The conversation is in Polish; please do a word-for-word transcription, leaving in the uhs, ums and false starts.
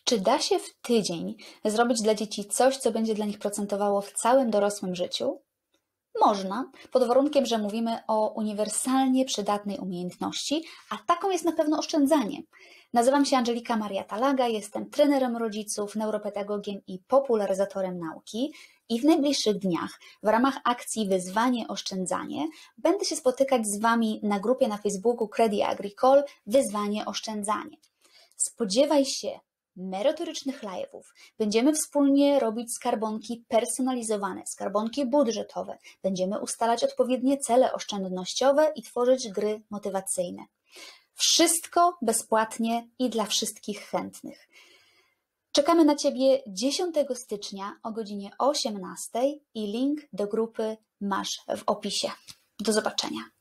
Czy da się w tydzień zrobić dla dzieci coś, co będzie dla nich procentowało w całym dorosłym życiu? Można, pod warunkiem, że mówimy o uniwersalnie przydatnej umiejętności, a taką jest na pewno oszczędzanie. Nazywam się Angelika Maria Talaga, jestem trenerem rodziców, neuropedagogiem i popularyzatorem nauki i w najbliższych dniach w ramach akcji Wyzwanie Oszczędzanie będę się spotykać z Wami na grupie na Facebooku Credit Agricole Wyzwanie Oszczędzanie. Spodziewaj się merytorycznych live'ów. Będziemy wspólnie robić skarbonki personalizowane, skarbonki budżetowe. Będziemy ustalać odpowiednie cele oszczędnościowe i tworzyć gry motywacyjne. Wszystko bezpłatnie i dla wszystkich chętnych. Czekamy na Ciebie dziesiątego stycznia o godzinie osiemnastej i link do grupy masz w opisie. Do zobaczenia.